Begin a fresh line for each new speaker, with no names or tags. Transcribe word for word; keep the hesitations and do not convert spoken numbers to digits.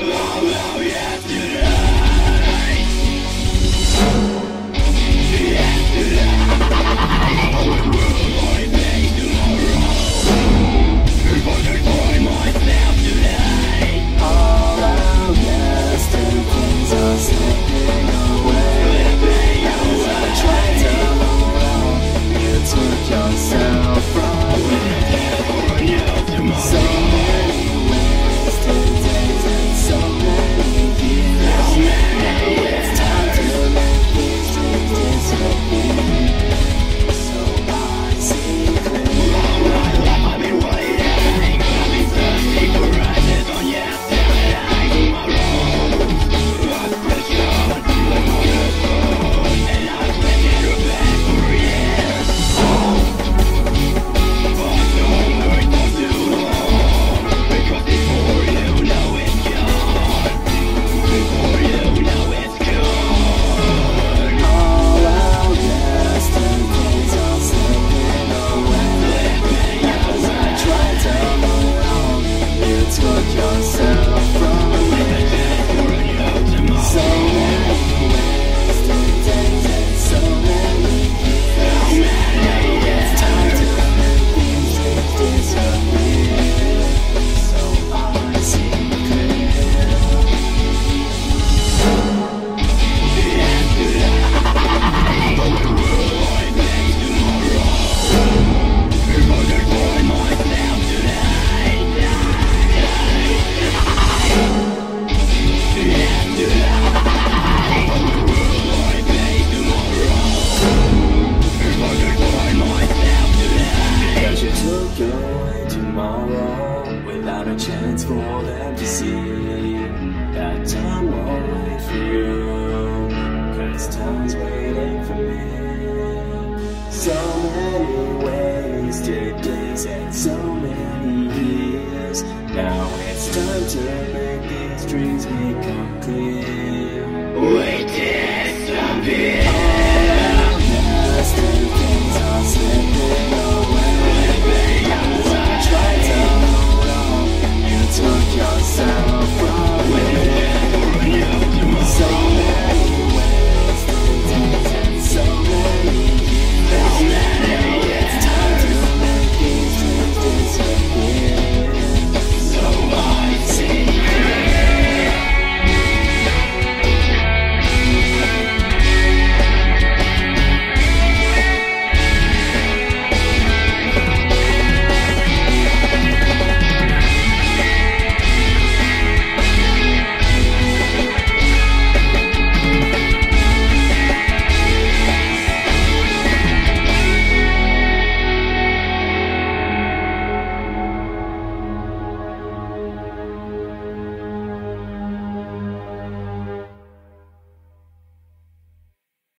Without a chance for them to see that time won't wait for you, 'cause time's waiting for me. So many wasted days and so many years. Now it's time to make these dreams become clear.
We did something.